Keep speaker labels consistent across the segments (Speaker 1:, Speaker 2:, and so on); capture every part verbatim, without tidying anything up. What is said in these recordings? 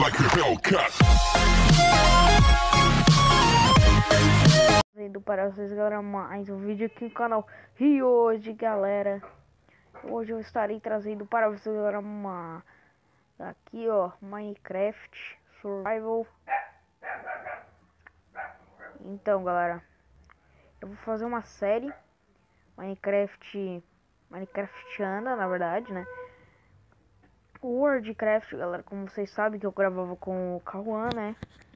Speaker 1: like a Hellcat.
Speaker 2: Indo para vocês, galera, mais um vídeo aqui no canal. E hoje, galera, hoje eu estarei trazendo para vocês, galera, uma aqui, ó, Minecraft Survival. Então, galera, eu vou fazer uma série Minecraft Minecraftiana, na verdade, né? Worldcraft, galera, como vocês sabem que eu gravava com o Cauã, né?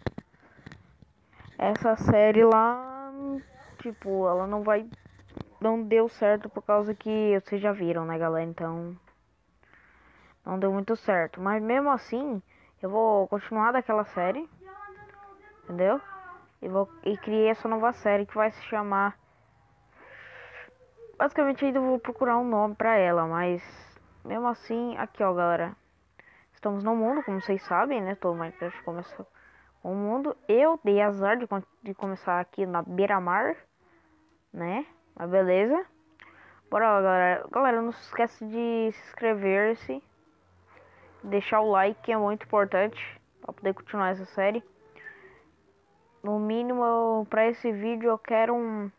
Speaker 2: Essa série lá, tipo, ela não vai, não deu certo por causa que vocês já viram, né, galera? Então, não deu muito certo. Mas mesmo assim, eu vou continuar daquela série, entendeu? E vou e criei essa nova série que vai se chamar. Basicamente, ainda vou procurar um nome pra ela, mas mesmo assim, aqui, ó, galera. Estamos no mundo, como vocês sabem, né? Todo Minecraft começou o mundo. Eu dei azar de, de começar aqui na beira-mar, né? Mas beleza. Bora lá, galera. Galera, não se esquece de se inscrever-se. Deixar o like, que é muito importante para poder continuar essa série. No mínimo, para esse vídeo eu quero um...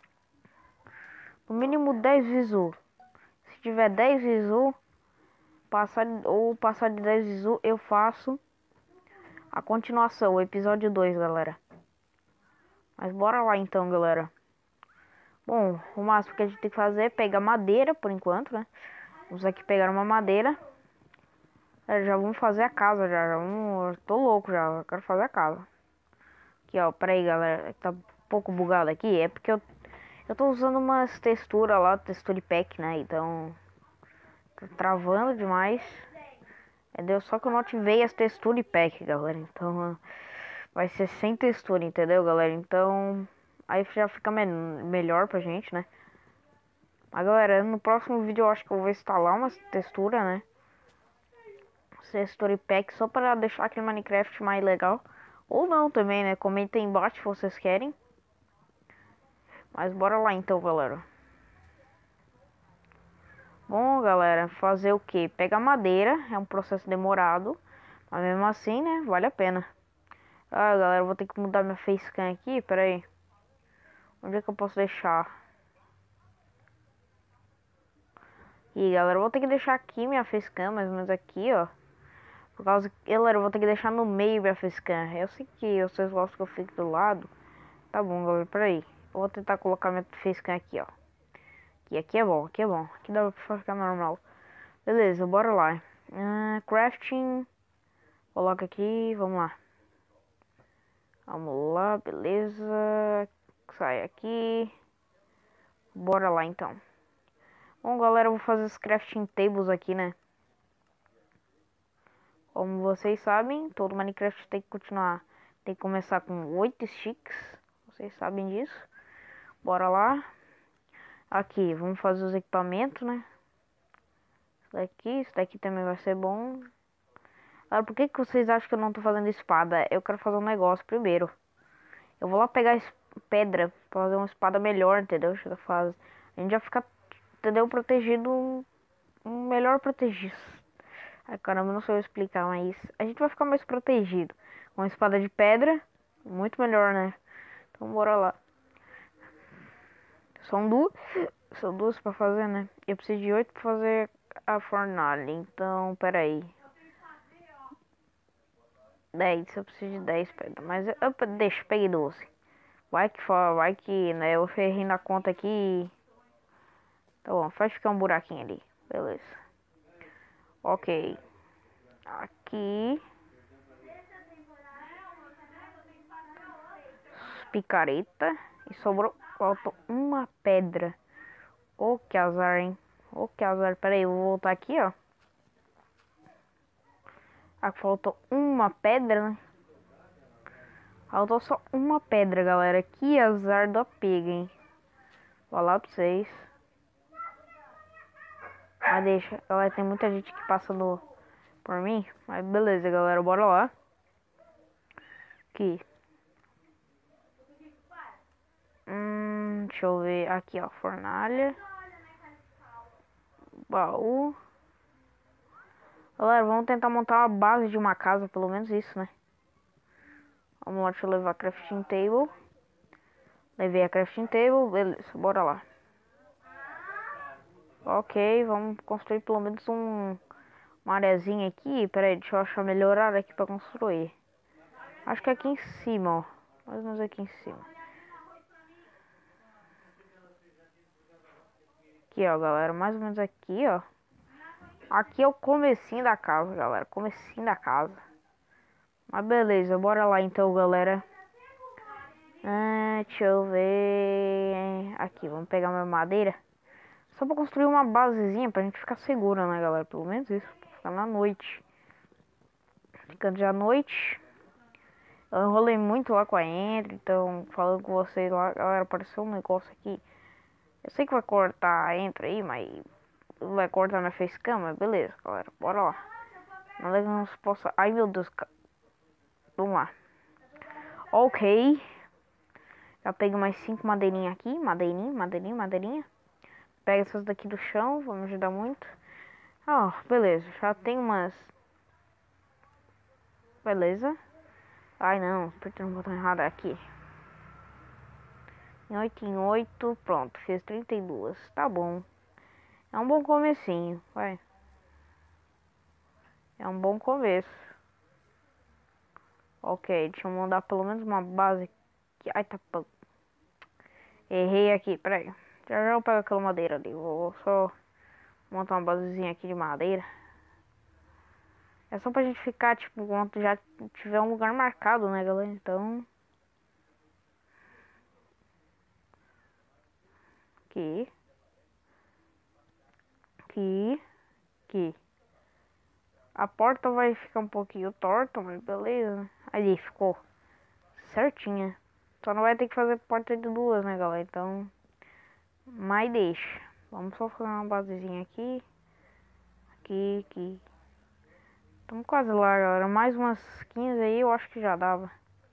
Speaker 2: No mínimo dez visu. Se tiver dez visu, passar, ou passar de dez visu, eu faço a continuação, o episódio dois, galera. Mas bora lá então, galera. Bom, o máximo que a gente tem que fazer é pegar madeira, por enquanto, né? Vamos aqui pegar uma madeira. É, já vamos fazer a casa, já. já vamos... Tô louco já, eu quero fazer a casa. Aqui, ó, peraí, galera. Tá um pouco bugado aqui. É porque eu, eu tô usando umas texturas lá, texture pack, né? Então, tô travando demais. Entendeu? Só que eu não ativei as texture pack, galera. Então, vai ser sem textura, entendeu, galera? Então, aí já fica me melhor pra gente, né? Mas, galera, no próximo vídeo eu acho que eu vou instalar uma textura, né? Texture pack só para deixar aquele Minecraft mais legal. Ou não também, né? Comentem embaixo se vocês querem. Mas bora lá então, galera. Bom, galera, fazer o que? Pegar madeira, é um processo demorado. Mas mesmo assim, né? Vale a pena. Ah, galera, eu vou ter que mudar minha facecam aqui, pera aí. Onde é que eu posso deixar? E galera, eu vou ter que deixar aqui minha facecam, mais ou menos aqui, ó. Por causa que, galera, eu vou ter que deixar no meio minha facecam. Eu sei que vocês gostam que eu fique do lado. Tá bom, galera, peraí. Eu vou tentar colocar minha facecam aqui, ó. Aqui, aqui é bom, aqui é bom. Aqui dá pra ficar normal. Beleza, bora lá. Uh, crafting. Coloca aqui, vamos lá. Vamos lá, beleza. Sai aqui. Bora lá, então. Bom, galera, eu vou fazer os crafting tables aqui, né? Como vocês sabem, todo Minecraft tem que continuar. Tem que começar com oito sticks. Vocês sabem disso. Bora lá. Aqui, vamos fazer os equipamentos, né? Isso daqui, isso daqui também vai ser bom. Agora, por que que vocês acham que eu não tô fazendo espada? Eu quero fazer um negócio primeiro. Eu vou lá pegar pedra pra fazer uma espada melhor, entendeu? Chega a fase. A gente já fica, entendeu? Protegido. Um, um melhor protegido. Ai, caramba, não sei eu explicar, mas a gente vai ficar mais protegido. Com uma espada de pedra, muito melhor, né? Então bora lá. São duas, são duas pra fazer, né? Eu preciso de oito pra fazer a fornalha, então, peraí. Dez, eu preciso de dez pedras, mas eu, eu deixa, peguei doze. Vai que for, vai que, né, eu ferrei na conta aqui. Tá bom, faz ficar um buraquinho ali, beleza. Ok. Aqui. Picareta. E sobrou, faltou uma pedra. Ô, que azar, hein? Ô, que azar. Pera aí, eu vou voltar aqui, ó. Aqui faltou uma pedra, né? Faltou só uma pedra, galera. Que azar da pega, hein? Vou lá pra vocês. Mas deixa, galera, tem muita gente que passa no, por mim. Mas beleza, galera, bora lá. Aqui. Hum, deixa eu ver. Aqui, ó, fornalha. Baú. Galera, vamos tentar montar uma base de uma casa, pelo menos isso, né? Vamos lá, deixa eu levar a crafting table. Levei a crafting table, beleza, bora lá. Ok, vamos construir pelo menos um, uma areazinha aqui. Pera aí, deixa eu achar melhor área aqui pra construir. Acho que é aqui em cima, ó. Mais ou menos aqui em cima. Aqui, ó, galera, mais ou menos aqui, ó. Aqui é o comecinho da casa, galera, comecinho da casa. Mas beleza, bora lá então, galera. Ah, deixa eu ver. Aqui, vamos pegar uma madeira. Só pra construir uma basezinha pra gente ficar segura, né, galera? Pelo menos isso, pra ficar na noite. Ficando já à noite. Eu enrolei muito lá com a Ender, então falando com vocês lá, galera, apareceu um negócio aqui. Eu sei que vai cortar a Ender aí, mas vai cortar minha facecam, mas beleza, galera, bora lá. Nada que não se possa. Ai meu Deus, ca- vamos lá. Ok. Já peguei mais cinco madeirinhas aqui, madeirinha, madeirinha, madeirinha. Pega essas daqui do chão, vai me ajudar muito. Ah, beleza, já tem umas. Beleza. Ai não, apertei no botão errado aqui. Em oito em oito, pronto, fiz trinta e dois. Tá bom. É um bom comecinho, vai. É um bom começo. Ok, deixa eu mandar pelo menos uma base aqui. Ai, tá bom. Errei aqui, peraí. Já já eu pego aquela madeira ali. Vou só montar uma basezinha aqui de madeira. É só pra gente ficar, tipo, quando já tiver um lugar marcado, né, galera? Então... Aqui. Aqui. Aqui. A porta vai ficar um pouquinho torta, mas beleza, né? Aí, ficou certinha. Só não vai ter que fazer porta de duas, né, galera? Então... Mas deixa. Vamos só fazer uma basezinha aqui. Aqui, aqui. Estamos quase lá, galera. Mais umas quinze aí, eu acho que já dava.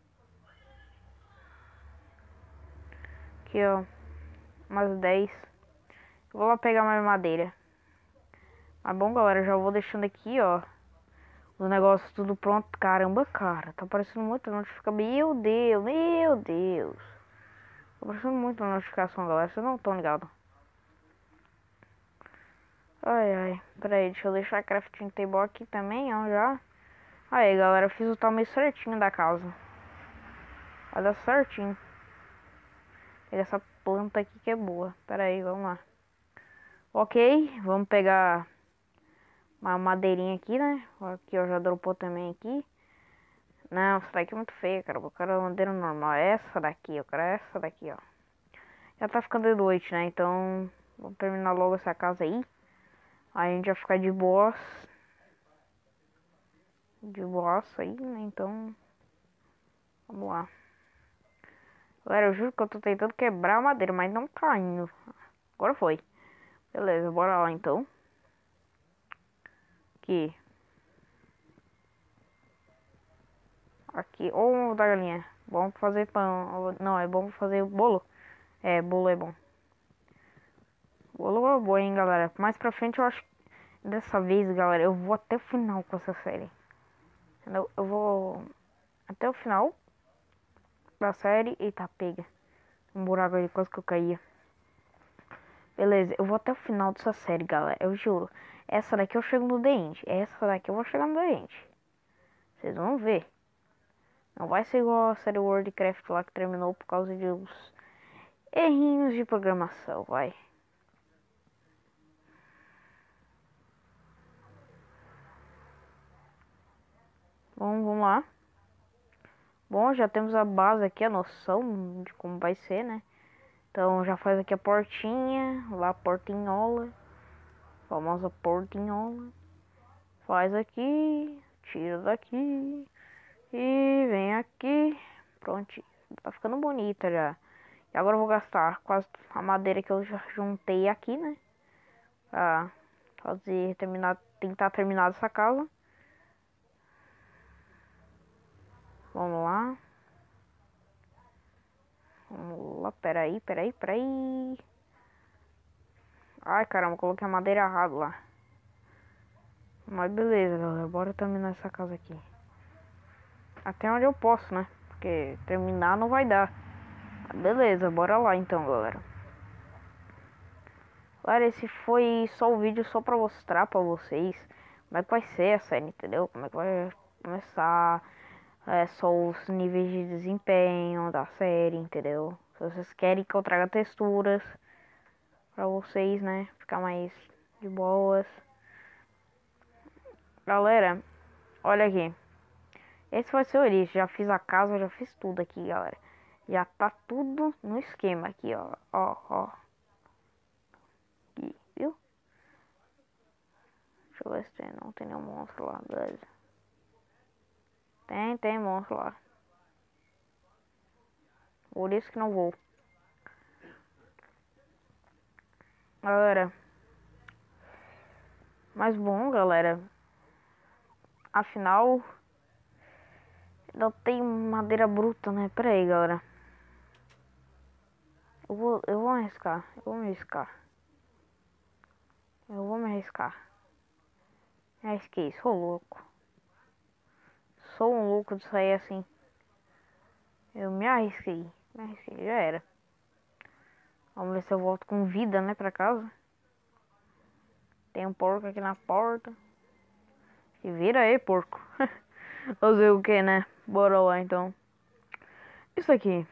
Speaker 2: Aqui, ó. Umas dez. Eu vou lá pegar mais madeira. Tá bom, galera. Já vou deixando aqui, ó. Os negócios tudo pronto. Caramba, cara. Tá aparecendo muita notificação. Meu Deus, meu Deus. Tá aparecendo muita notificação, galera. Vocês não estão ligados. Ai, ai. Pera aí, deixa eu deixar a crafting table aqui também, ó, já. Aí, galera. Eu fiz o tamanho certinho da casa. Vai dar certinho. Pega essa planta aqui que é boa. Pera aí, vamos lá. Ok, vamos pegar uma madeirinha aqui, né? Aqui, ó, já dropou também aqui. Não, essa daqui é muito feia, cara. Eu quero uma madeira normal. Essa daqui, eu quero essa daqui, ó. Já tá ficando de noite, né? Então, vamos terminar logo essa casa aí. Aí a gente vai ficar de boas. De boas aí, né? Então, vamos lá. Galera, eu juro que eu tô tentando quebrar a madeira, mas não tá indo. Agora foi. Beleza, bora lá então. Aqui. Aqui, ô da galinha. Bom pra fazer pão. Não, é bom pra fazer bolo. É, bolo é bom. Bolo é bom, hein, galera. Mais pra frente eu acho que dessa vez, galera, eu vou até o final com essa série. Eu, eu vou até o final da série. Eita, pega. Um buraco aí, quase que eu caía. Beleza, eu vou até o final dessa série, galera. Eu juro. Essa daqui eu chego no The End. Essa daqui eu vou chegar no The End. Vocês vão ver. Não vai ser igual a série Worldcraft lá que terminou por causa de uns errinhos de programação, vai. Bom, vamos lá. Bom, já temos a base aqui, a noção de como vai ser, né? Então já faz aqui a portinha, lá a portinhola, famosa portinhola. Faz aqui, tira daqui e vem aqui. Pronto, tá ficando bonita já. E agora eu vou gastar quase a madeira que eu já juntei aqui, né? Pra fazer, terminar, tentar terminar essa casa. Vamos lá. Vamos lá, peraí, peraí, peraí. Ai, caramba, coloquei a madeira errada lá. Mas beleza, galera. Bora terminar essa casa aqui. Até onde eu posso, né? Porque terminar não vai dar. Mas beleza, bora lá então, galera. Galera, esse foi só o vídeo só pra mostrar pra vocês como é que vai ser a série, entendeu? Como é que vai começar, é, só os níveis de desempenho da série, entendeu? Se vocês querem que eu traga texturas pra vocês, né? Ficar mais de boas. Galera, olha aqui. Esse vai ser o início. Já fiz a casa, já fiz tudo aqui, galera. Já tá tudo no esquema aqui, ó. Ó, ó. Aqui, viu? Deixa eu ver se tem. Não tem nenhum monstro lá, beleza. Tem, tem monstro lá. Por isso que não vou. Galera. Mas bom, galera. Afinal, não tem madeira bruta, né? Pera aí, galera. Eu vou, eu vou me arriscar. Eu vou me arriscar. Eu vou me arriscar. Me arrisquei, sou louco. Sou um louco de sair assim. Eu me arrisquei. Me arrisquei, já era. Vamos ver se eu volto com vida, né, pra casa. Tem um porco aqui na porta. Se vira aí, porco. Fazer o que, né? Bora lá, então. Isso aqui.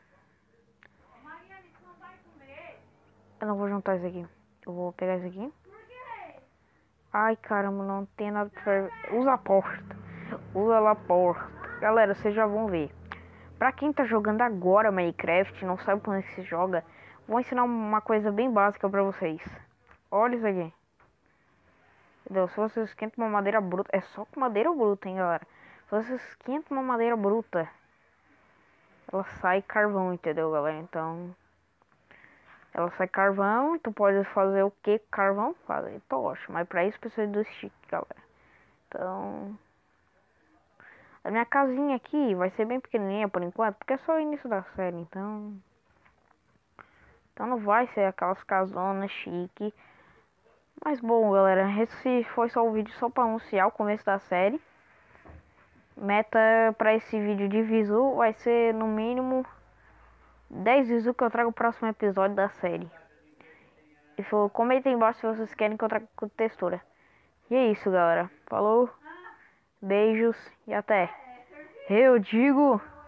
Speaker 2: Eu não vou juntar isso aqui. Eu vou pegar isso aqui. Ai, caramba, não tem nada pra... Usa a porta. Usa lá a porta. Galera, vocês já vão ver. Pra quem tá jogando agora Minecraft, não sabe como é que se joga, vou ensinar uma coisa bem básica pra vocês. Olha isso aqui. Entendeu? Se você esquenta uma madeira bruta, é só com madeira bruta, hein, galera. Se você esquenta uma madeira bruta, ela sai carvão, entendeu, galera? Então, ela sai carvão e tu pode fazer o que carvão? Fazer tocha, mas pra isso precisa do stick, galera. Então, a minha casinha aqui vai ser bem pequenininha por enquanto, porque é só o início da série, então... Então não vai ser aquelas casonas chique. Mas bom, galera, esse foi só o vídeo só pra anunciar o começo da série. Meta pra esse vídeo de visu vai ser no mínimo dez visu que eu trago o próximo episódio da série. E for, comentem embaixo se vocês querem que eu traga com textura. E é isso, galera. Falou, beijos e até. Eu digo...